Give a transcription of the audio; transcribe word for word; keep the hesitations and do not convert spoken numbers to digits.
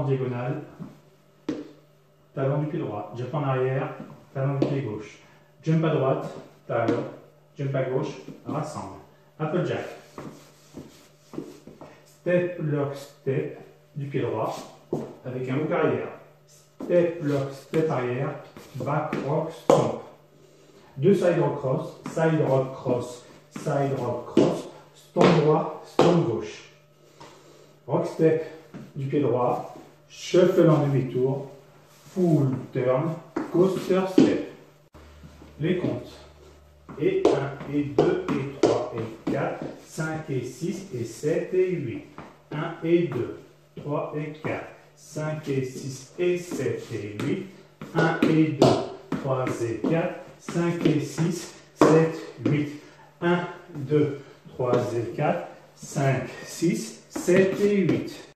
diagonale, talon du pied droit, jump en arrière, talon du pied gauche, jump à droite, talon, jump à gauche, rassemble. Applejack. Step, lock, step du pied droit avec un hook arrière. Step, lock, step arrière, back, rock, stomp. Deux side rock cross, side rock cross, side rock cross, stomp droit, stomp gauche. Rock step du pied droit, shuffle en demi-tour, full turn, coaster step. Les comptes. Et un, et deux, et trois, et quatre, cinq, et six, et sept, et huit. un, et deux, trois, et quatre, cinq, et six, et sept, et huit. un, et deux, trois, et quatre, cinq, et six, sept, huit. un, deux, trois, et quatre, cinq, six, sept et huit.